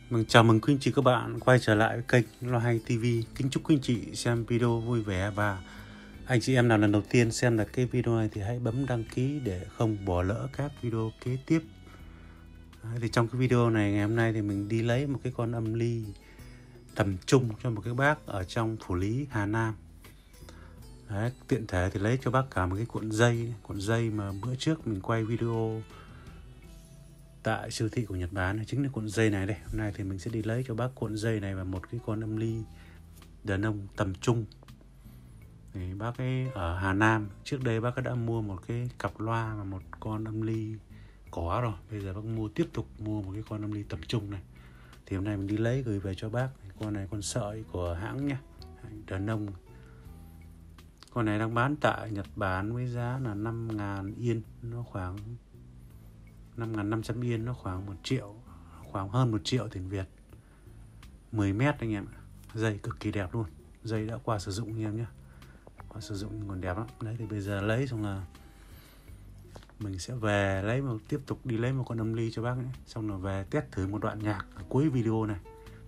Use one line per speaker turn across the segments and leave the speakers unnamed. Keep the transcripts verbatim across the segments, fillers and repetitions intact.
Vâng, chào mừng quý anh chị các bạn quay trở lại với kênh Loa Hay ti vi. Kính chúc quý anh chị xem video vui vẻ, và anh chị em nào lần đầu tiên xem được cái video này thì hãy bấm đăng ký để không bỏ lỡ các video kế tiếp. Đấy, thì trong cái video này ngày hôm nay thì mình đi lấy một cái con âm ly tầm trung cho một cái bác ở trong Phủ Lý, Hà Nam. Đấy, tiện thể thì lấy cho bác cả một cái cuộn dây, cuộn dây mà bữa trước mình quay video tại siêu thị của Nhật Bản, chính là cuộn dây này đây. Hôm nay thì mình sẽ đi lấy cho bác cuộn dây này và một cái con âm ly đàn ông tầm trung. Thì bác ấy ở Hà Nam, trước đây bác ấy đã mua một cái cặp loa và một con âm ly cỏ rồi. Bây giờ bác mua tiếp tục mua một cái con âm ly tầm trung này. Thì hôm nay mình đi lấy gửi về cho bác. Con này con sợi của hãng nhé, đàn ông. Con này đang bán tại Nhật Bản với giá là năm ngàn yên, nó khoảng năm nghìn năm trăm yên, nó khoảng một triệu, khoảng hơn một triệu tiền Việt. Mười mét anh em ạ. Dây cực kỳ đẹp luôn. Dây đã qua sử dụng anh em nhé. Qua sử dụng còn đẹp lắm. Đấy thì bây giờ lấy xong là mình sẽ về lấy một tiếp tục đi lấy một con âm ly cho bác ấy. Xong rồi về test thử một đoạn nhạc ở cuối video này.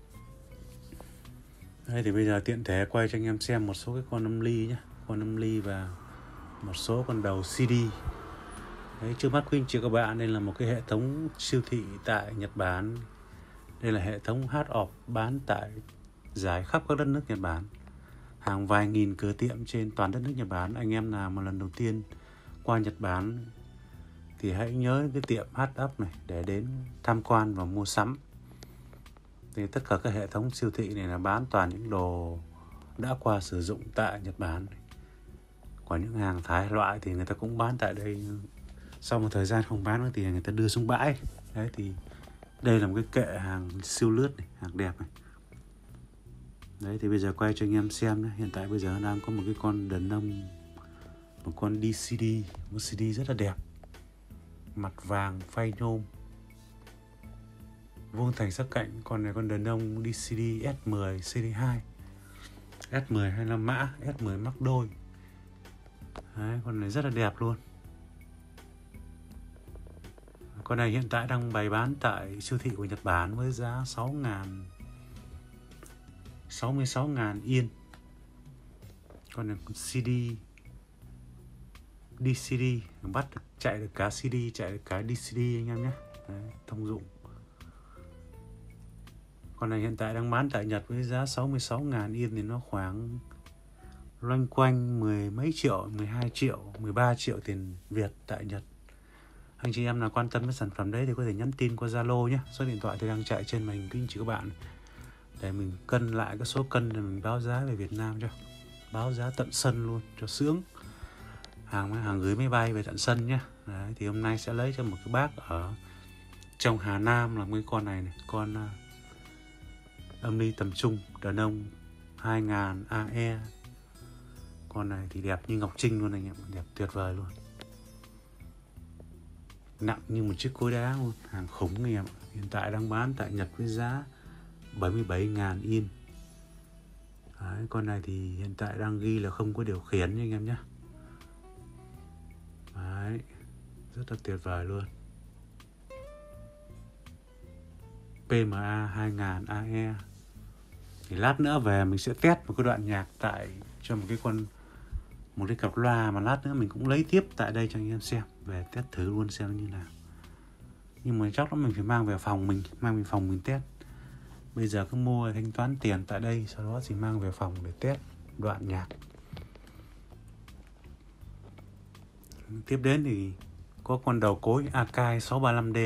Đấy thì bây giờ tiện thể quay cho anh em xem một số cái con âm ly nhé. Con âm ly và một số con đầu xê đê. Đấy, trước mắt quý anh chị các bạn, đây là một cái hệ thống siêu thị tại Nhật Bản. Đây là hệ thống hát off bán tại giải khắp các đất nước Nhật Bản. Hàng vài nghìn cửa tiệm trên toàn đất nước Nhật Bản. Anh em nào mà lần đầu tiên qua Nhật Bản thì hãy nhớ cái tiệm hát off này để đến tham quan và mua sắm. Thì tất cả các hệ thống siêu thị này là bán toàn những đồ đã qua sử dụng tại Nhật Bản. Còn những hàng thái loại thì người ta cũng bán tại đây. Sau một thời gian không bán nữa thì người ta đưa xuống bãi. Đấy thì đây là một cái kệ hàng siêu lướt này, hàng đẹp này. Đấy thì bây giờ quay cho anh em xem nhé. Hiện tại bây giờ đang có một cái con đàn ông, một con đê xê đê, một xê đê rất là đẹp, mặt vàng phay nhôm, vuông thành sắc cạnh. Con này con đàn ông đê xê đê ét mười xê đê hai, ét mười hay là mã ét mười mắc đôi. Đấy, con này rất là đẹp luôn. Con này hiện tại đang bày bán tại siêu thị của Nhật Bản với giá sáu ngàn, sáu mươi sáu ngàn yên. Con này xê đê, đê xê đê, bắt được, chạy được cả xê đê, chạy được cả đê xê đê anh em nhé. Đấy, thông dụng. Con này hiện tại đang bán tại Nhật với giá sáu mươi sáu ngàn yên, thì nó khoảng loanh quanh mười mấy triệu, mười hai triệu, mười ba triệu tiền Việt tại Nhật. Anh chị em nào quan tâm với sản phẩm đấy thì có thể nhắn tin qua Zalo nhé. Số điện thoại thì đang chạy trên màn hình quý anh chị các bạn, để mình cân lại cái số cân để mình báo giá về Việt Nam cho. Báo giá tận sân luôn cho sướng. Hàng hàng gửi máy bay về tận sân nhé. Đấy, thì hôm nay sẽ lấy cho một cái bác ở trong Hà Nam là cái con này này, con uh, âm ly tầm trung đàn ông hai nghìn a e. Con này thì đẹp như ngọc trinh luôn anh em, đẹp tuyệt vời luôn. Nặng như một chiếc cối đá luôn, hàng khủng anh em. Hiện tại đang bán tại Nhật với giá bảy mươi bảy ngàn yên. Đấy, con này thì hiện tại đang ghi là không có điều khiển nha anh em nhé. Đấy, rất là tuyệt vời luôn. pê em a hai nghìn a e. Thì lát nữa về mình sẽ test một cái đoạn nhạc tại cho một cái con, một cái cặp loa mà lát nữa mình cũng lấy tiếp tại đây cho anh em xem. Về test thử luôn xem như nào. Nhưng mà chắc lắm mình phải mang về phòng mình, mang về phòng mình test. Bây giờ cứ mua thanh toán tiền tại đây, sau đó thì mang về phòng để test đoạn nhạc. Tiếp đến thì có con đầu cối Akai sáu ba lăm D.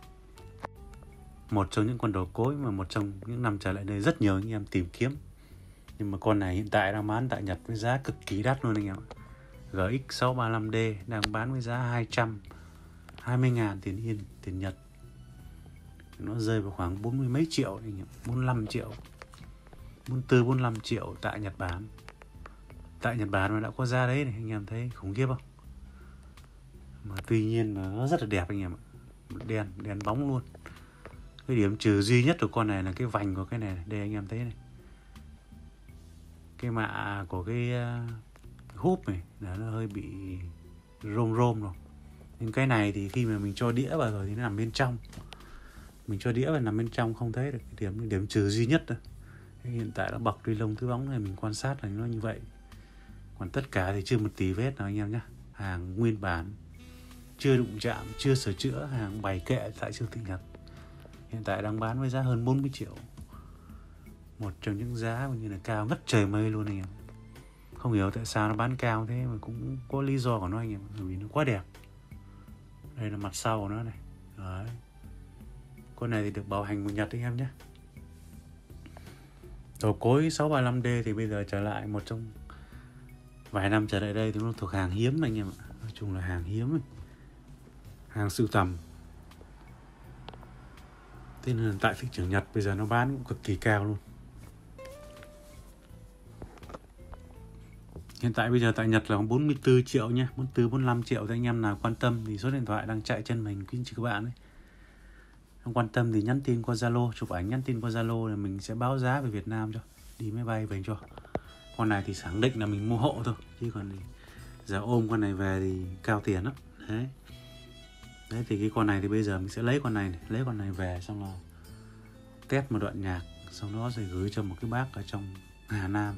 Một trong những con đầu cối mà một trong những năm trở lại đây rất nhiều anh em tìm kiếm. Nhưng mà con này hiện tại đang bán tại Nhật với giá cực kỳ đắt luôn anh em. giê ích sáu ba lăm D đang bán với giá hai trăm hai mươi ngàn tiền yên, tiền Nhật. Nó rơi vào khoảng bốn mươi mấy triệu anh em, bốn mươi lăm triệu, bốn mươi tư, bốn mươi lăm triệu tại Nhật Bản. Tại Nhật Bản mà đã có ra đấy này, anh em thấy khủng khiếp không? Mà tuy nhiên là nó rất là đẹp anh em ạ. Đen, đen bóng luôn. Cái điểm trừ duy nhất của con này là cái vành của cái này, này. Đây anh em thấy này. Cái mạ của cái uh, húp này là nó hơi bị rôm rôm rồi. Nhưng cái này thì khi mà mình cho đĩa vào rồi thì nó nằm bên trong. Mình cho đĩa vào nằm bên trong không thấy được cái điểm điểm trừ duy nhất thôi. Hiện tại nó bọc đi lông thứ bóng này, mình quan sát là nó như vậy. Còn tất cả thì chưa một tí vết nào anh em nhé. Hàng nguyên bản, chưa đụng chạm, chưa sửa chữa, hàng bày kệ tại siêu thị Nhật. Hiện tại đang bán với giá hơn bốn mươi triệu. Một trong những giá như là cao ngất trời mây luôn anh em. Không hiểu tại sao nó bán cao thế, mà cũng có lý do của nó anh em, bởi vì nó quá đẹp. Đây là mặt sau của nó này. Đấy. Con này thì được bảo hành của Nhật anh em nhé. Đầu cối sáu ba lăm D thì bây giờ trở lại một trong vài năm trở lại đây thì nó thuộc hàng hiếm anh em ạ. Nói chung là hàng hiếm ấy. Hàng sưu tầm. Thế nên tại thị trường Nhật bây giờ nó bán cũng cực kỳ cao luôn. Hiện tại bây giờ tại Nhật là bốn mươi tư triệu nhé, bốn mươi tư, bốn mươi lăm triệu. Thì anh em nào quan tâm thì số điện thoại đang chạy trên mình quý anh chị các bạn ấy. Không quan tâm thì nhắn tin qua Zalo, chụp ảnh nhắn tin qua Zalo là mình sẽ báo giá về Việt Nam cho, đi máy bay về cho. Con này thì khẳng định là mình mua hộ thôi, chứ còn thì giờ ôm con này về thì cao tiền lắm. Đấy. Đấy thì cái con này thì bây giờ mình sẽ lấy con này, này lấy con này về xong là test một đoạn nhạc, sau đó rồi gửi cho một cái bác ở trong Hà Nam.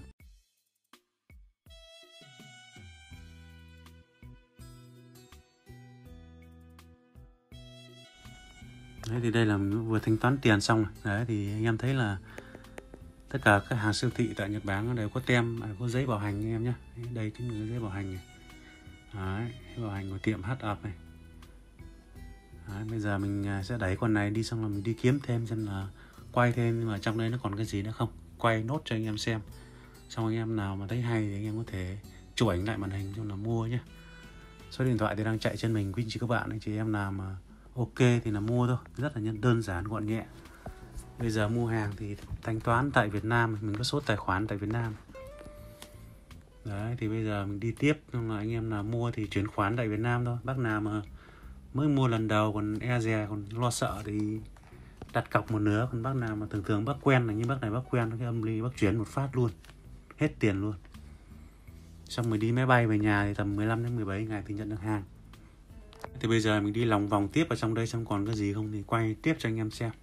Đấy thì đây là mình vừa thanh toán tiền xong rồi. Đấy thì anh em thấy là tất cả các hàng siêu thị tại Nhật Bản đều có tem, có giấy bảo hành anh em nhé. Đây chính là giấy bảo hành này. Đấy, giấy bảo hành của tiệm H-Up này. Đấy, bây giờ mình sẽ đẩy con này đi xong là mình đi kiếm thêm xem là quay thêm, nhưng mà trong đây nó còn cái gì nữa không, quay nốt cho anh em xem. Xong anh em nào mà thấy hay thì anh em có thể chụp ảnh lại màn hình cho là mua nhé. Số điện thoại thì đang chạy trên mình quý anh chị các bạn, anh chị em nào mà ok thì là mua thôi, rất là đơn giản gọn nhẹ. Bây giờ mua hàng thì thanh toán tại Việt Nam, mình có số tài khoản tại Việt Nam. Đấy thì bây giờ mình đi tiếp, xong là anh em nào mua thì chuyển khoản tại Việt Nam thôi. Bác nào mà mới mua lần đầu còn e dè, còn lo sợ thì đặt cọc một nửa. Còn bác nào mà thường thường bác quen là như bác này, bác quen cái âm ly bác chuyển một phát luôn, hết tiền luôn. Xong rồi đi máy bay về nhà thì tầm mười lăm đến mười bảy ngày thì nhận được hàng. Thì bây giờ mình đi lòng vòng tiếp ở trong đây xem còn cái gì không thì quay tiếp cho anh em xem,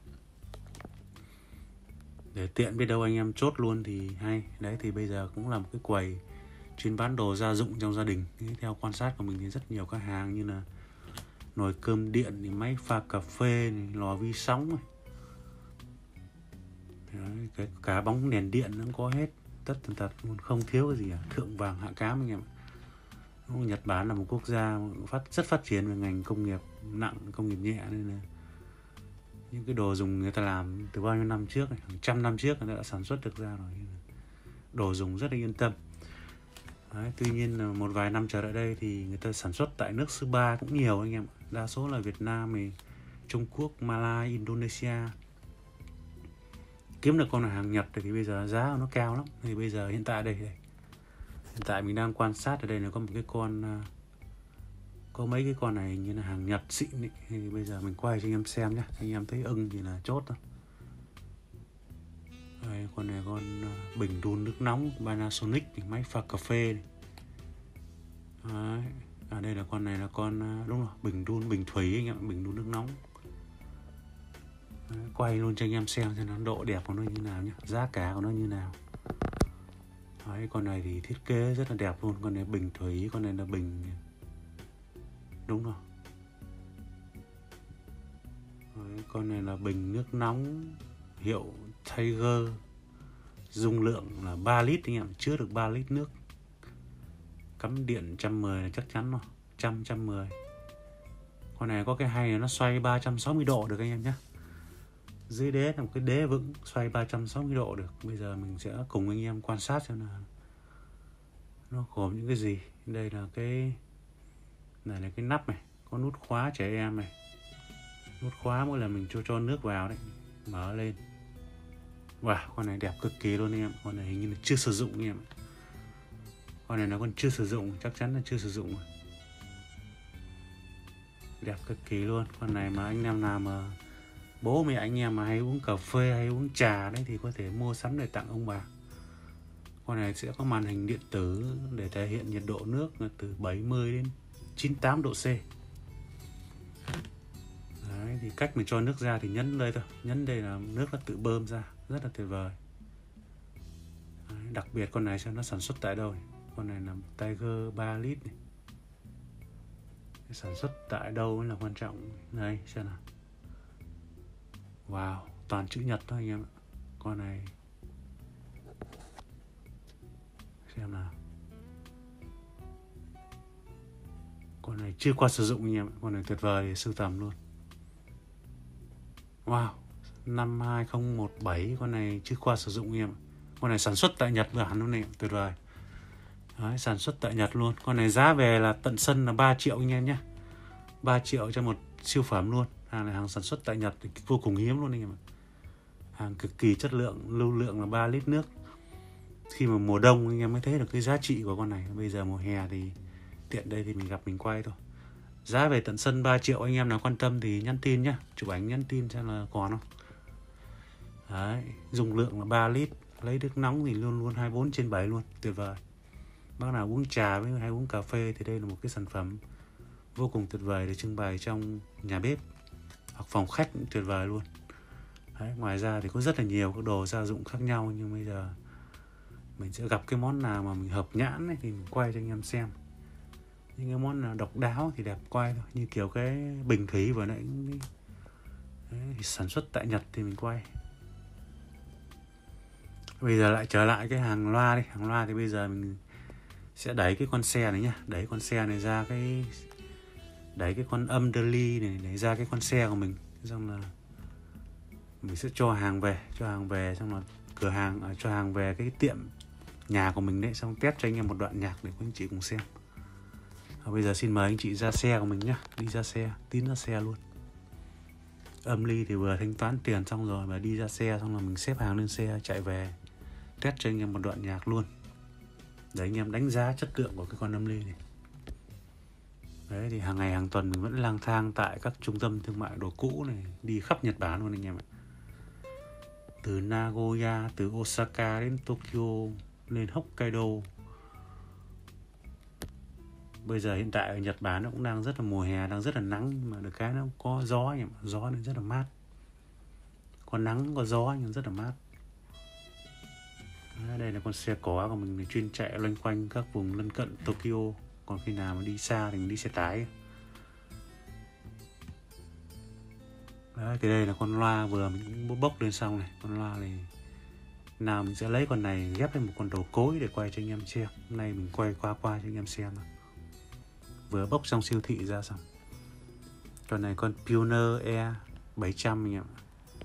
để tiện biết đâu anh em chốt luôn thì hay. Đấy thì bây giờ cũng là một cái quầy chuyên bán đồ gia dụng trong gia đình. Theo quan sát của mình thì rất nhiều các hàng như là nồi cơm điện, thì máy pha cà phê, này, lò vi sóng này. Đấy, cái cả bóng đèn điện nó cũng có hết, tất tần tật luôn, không thiếu cái gì à. Thượng vàng hạ cám anh em ạ. Nhật Bản là một quốc gia phát rất phát triển về ngành công nghiệp nặng, công nghiệp nhẹ, nên là những cái đồ dùng người ta làm từ bao nhiêu năm trước này, hàng trăm năm trước người ta đã sản xuất được ra rồi, đồ dùng rất là yên tâm. Đấy, tuy nhiên là một vài năm trở lại đây thì người ta sản xuất tại nước thứ ba cũng nhiều anh em, đa số là Việt Nam, thì Trung Quốc, Malaysia, Indonesia. Kiếm được con hàng Nhật thì bây giờ giá nó cao lắm. Thì bây giờ hiện tại đây, đây hiện tại mình đang quan sát ở đây là có một cái con, có mấy cái con này như là hàng Nhật xịn ấy. Thì bây giờ mình quay cho anh em xem nhé, anh em thấy ưng thì là chốt thôi. Đây, con này con bình đun nước nóng Panasonic, máy pha cà phê này. Đấy. À, đây là con này là con, đúng rồi, bình đun, bình thủy anh em, bình đun nước nóng. Đấy, quay luôn cho anh em xem xem nó độ đẹp của nó như nào nhé, giá cả của nó như nào. Đấy, con này thì thiết kế rất là đẹp luôn. Con này bình thủy, con này là bình, đúng rồi. Đấy, con này là bình nước nóng hiệu Tiger, dung lượng là ba lít anh em, chứa được ba lít nước. Cắm điện một trăm mười là chắc chắn rồi, một trăm, một trăm mười. Con này có cái hay là nó xoay ba trăm sáu mươi độ được anh em nhé. Dưới đế là một cái đế vững, xoay ba trăm sáu mươi độ được. Bây giờ mình sẽ cùng anh em quan sát xem là nó gồm những cái gì. Đây là cái này là cái nắp này, có nút khóa trẻ em này. Nút khóa mỗi lần mình cho cho nước vào đấy, mở lên. Wow, con này đẹp cực kỳ luôn anh em. Con này hình như là chưa sử dụng anh em. Con này là con chưa sử dụng, chắc chắn là chưa sử dụng rồi. Đẹp cực kỳ luôn. Con này mà anh em nào mà bố mẹ anh em mà hay uống cà phê hay uống trà đấy thì có thể mua sắm để tặng ông bà. Con này sẽ có màn hình điện tử để thể hiện nhiệt độ nước là từ bảy mươi đến chín mươi tám độ C. Đấy, Đấy, thì cách mình cho nước ra thì nhấn đây thôi, nhấn đây là nước nó tự bơm ra, rất là tuyệt vời. Đấy, đặc biệt con này xem nó sản xuất tại đâu này. Con này là Tiger ba lít này. Sản xuất tại đâu mới là quan trọng. Đây xem nào. Wow, toàn chữ Nhật thôi anh em ạ. Con này xem nào. Con này chưa qua sử dụng anh em ạ. Con này tuyệt vời để sưu tầm luôn. Wow, năm hai không một bảy, con này chưa qua sử dụng anh em ạ. Con này sản xuất tại Nhật Bản luôn này, tuyệt vời. Đấy, sản xuất tại Nhật luôn. Con này giá về là tận sân là ba triệu anh em nhé. ba triệu cho một siêu phẩm luôn. Hàng này hàng sản xuất tại Nhật thì vô cùng hiếm luôn anh em ạ. Hàng cực kỳ chất lượng, lưu lượng là ba lít nước. Khi mà mùa đông anh em mới thấy được cái giá trị của con này. Bây giờ mùa hè thì tiện đây thì mình gặp mình quay thôi. Giá về tận sân ba triệu, anh em nào quan tâm thì nhắn tin nhá. Chụp ảnh nhắn tin xem là còn không. Đấy, dung lượng là ba lít. Lấy nước nóng thì luôn luôn hai mươi bốn trên bảy luôn, tuyệt vời. Bác nào uống trà với hay uống cà phê thì đây là một cái sản phẩm vô cùng tuyệt vời để trưng bày trong nhà bếp hoặc phòng khách cũng tuyệt vời luôn. Đấy, ngoài ra thì có rất là nhiều các đồ gia dụng khác nhau, nhưng bây giờ mình sẽ gặp cái món nào mà mình hợp nhãn ấy, thì mình quay cho anh em xem. Những cái món nào độc đáo thì đẹp quay thôi, như kiểu cái bình thủy vừa nãy đấy, thì sản xuất tại Nhật thì mình quay. Bây giờ lại trở lại cái hàng loa đi. Hàng loa thì bây giờ mình sẽ đẩy cái con xe này nhá, đẩy con xe này ra cái đẩy cái con âm đơ ly này để ra cái con xe của mình, xong là mình sẽ cho hàng về, cho hàng về xong là cửa hàng à, cho hàng về cái tiệm nhà của mình đấy, xong test cho anh em một đoạn nhạc để các anh chị cùng xem. À, bây giờ xin mời anh chị ra xe của mình nhá, đi ra xe, tín ra xe luôn. Âm ly thì vừa thanh toán tiền xong rồi và đi ra xe, xong là mình xếp hàng lên xe chạy về test cho anh em một đoạn nhạc luôn, để anh em đánh giá chất lượng của cái con âm ly này. Đấy thì hàng ngày hàng tuần mình vẫn lang thang tại các trung tâm thương mại đồ cũ này, đi khắp Nhật Bản luôn anh em ạ. Từ Nagoya, từ Osaka đến Tokyo, lên Hokkaido. Bây giờ hiện tại ở Nhật Bản nó cũng đang rất là mùa hè, đang rất là nắng, nhưng mà được cái nó có gió anh em ạ, gió nên rất là mát. Có nắng, có gió nhưng rất là mát. Đấy, đây là con xe có của mình, mình chuyên chạy loanh quanh các vùng lân cận Tokyo. Còn khi nào mà đi xa thì mình đi xe tải. Đấy, thì đây là con loa vừa mình cũng bốc lên xong này. Con loa này nào mình sẽ lấy con này ghép lên một con đầu cối để quay cho anh em xem. Hôm nay mình quay qua qua cho anh em xem. Vừa bốc trong siêu thị ra xong. Con này con Pioneer E bảy trăm anh em ạ.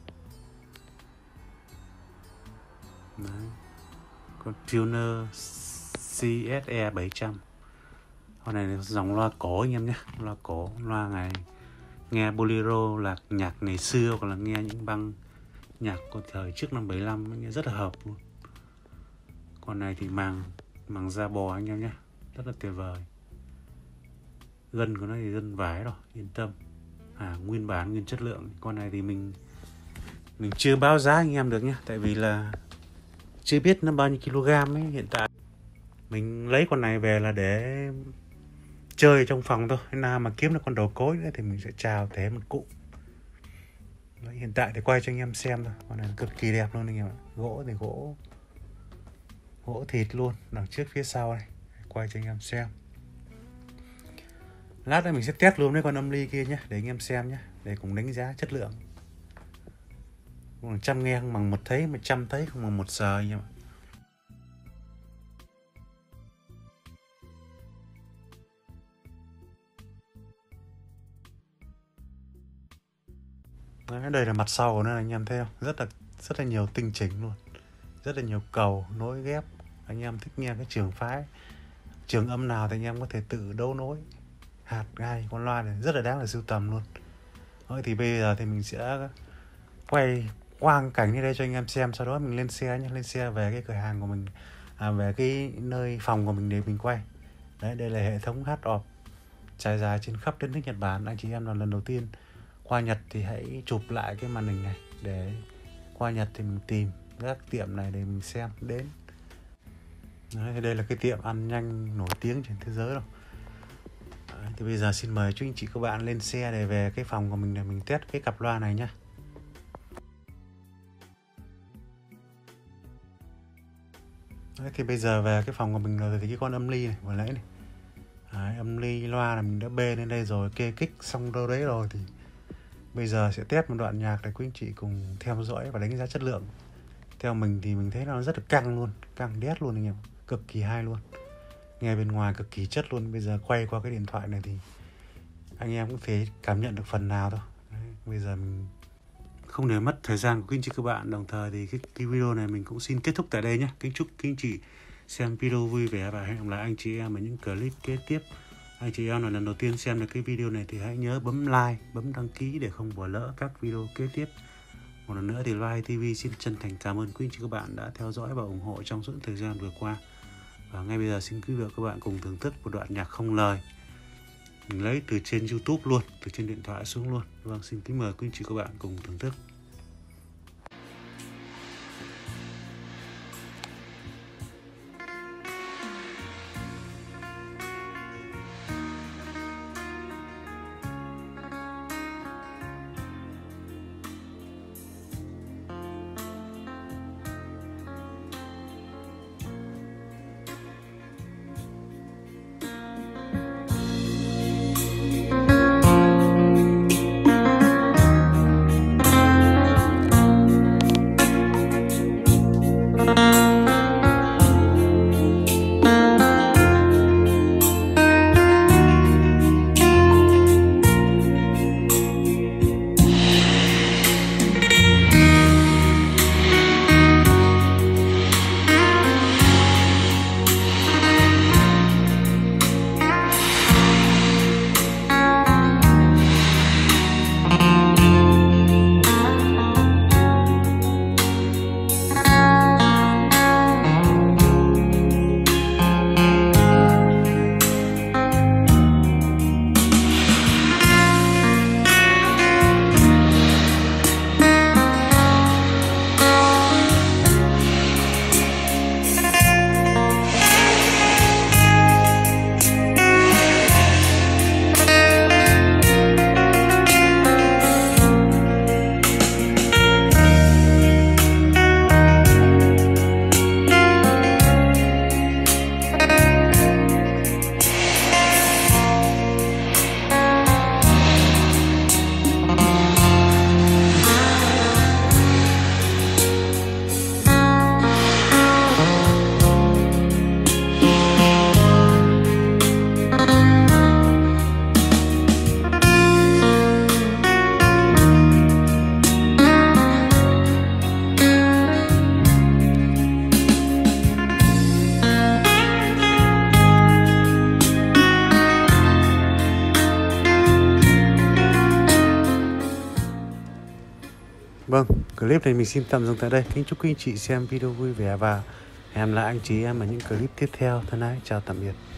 Đấy. Con Pioneer xê ét E bảy trăm. Con này là dòng loa cổ anh em nhé. Loa cổ, loa này nghe bolero là nhạc ngày xưa, hoặc là nghe những băng nhạc của thời trước năm bảy lăm nghe rất là hợp luôn. Con này thì màng màng da bò anh em nhé, rất là tuyệt vời. Gân của nó thì gân vải rồi, yên tâm. À, nguyên bản nguyên chất lượng. Con này thì mình mình chưa báo giá anh em được nhé, tại vì là chưa biết nó bao nhiêu kg ấy. Hiện tại mình lấy con này về là để chơi trong phòng thôi. Nào mà kiếm được con đầu cối nữa thì mình sẽ chào thế một cụm. Đấy, hiện tại thì quay cho anh em xem thôi. Con này cực kỳ đẹp luôn anh em ạ. Gỗ thì gỗ gỗ thịt luôn, đằng trước phía sau này. Quay cho anh em xem. Lát nữa mình sẽ test luôn với con âm ly kia nhé, để anh em xem nhé, để cùng đánh giá chất lượng. Trăm nghe không bằng một thấy, mà trăm thấy không bằng một sờ anh em ạ. Đấy, đây là mặt sau của nó anh em thấy không? Rất là rất là nhiều tinh chỉnh luôn. Rất là nhiều cầu nối ghép. Anh em thích nghe cái trường phái, trường âm nào thì anh em có thể tự đấu nối. Hạt gai con loa này rất là đáng để sưu tầm luôn. Thôi thì bây giờ thì mình sẽ quay quang cảnh như đây cho anh em xem, sau đó mình lên xe nhé, lên xe về cái cửa hàng của mình, à, về cái nơi phòng của mình để mình quay. Đấy, đây là hệ thống hát ọp trải dài trên khắp đất nước Nhật Bản. Anh chị em là lần đầu tiên qua Nhật thì hãy chụp lại cái màn hình này, để qua Nhật thì mình tìm các tiệm này để mình xem đến. Đấy, đây là cái tiệm ăn nhanh nổi tiếng trên thế giới rồi. Đấy, thì bây giờ xin mời chú anh chị các bạn lên xe để về cái phòng của mình để mình test cái cặp loa này nhé. Đấy, thì bây giờ về cái phòng của mình rồi thì cái con âm ly này vừa nãy này. Đấy, âm ly loa là mình đã bê lên đây rồi, kê kích xong đâu đấy rồi, thì bây giờ sẽ test một đoạn nhạc để quý anh chị cùng theo dõi và đánh giá chất lượng. Theo mình thì mình thấy nó rất là căng luôn, căng đét luôn anh em, cực kỳ hay luôn. Nghe bên ngoài cực kỳ chất luôn. Bây giờ quay qua cái điện thoại này thì anh em cũng thể cảm nhận được phần nào thôi. Đấy, bây giờ mình không để mất thời gian của quý anh chị các bạn, đồng thời thì cái, cái video này mình cũng xin kết thúc tại đây nhé. Kính chúc quý anh chị xem video vui vẻ và hẹn gặp lại anh chị em ở những clip kế tiếp. Anh chị em là lần đầu tiên xem được cái video này thì hãy nhớ bấm like, bấm đăng ký để không bỏ lỡ các video kế tiếp. Một lần nữa thì Loa ti vi xin chân thành cảm ơn quý anh chị các bạn đã theo dõi và ủng hộ trong suốt thời gian vừa qua. Và ngay bây giờ xin quý vị các bạn cùng thưởng thức một đoạn nhạc không lời. Mình lấy từ trên YouTube luôn, từ trên điện thoại xuống luôn. Vâng, xin kính mời quý anh chị các bạn cùng thưởng thức. Vâng, clip này mình xin tạm dừng tại đây. Kính chúc quý anh chị xem video vui vẻ và hẹn lại anh chị em ở những clip tiếp theo. Thân ái, chào tạm biệt.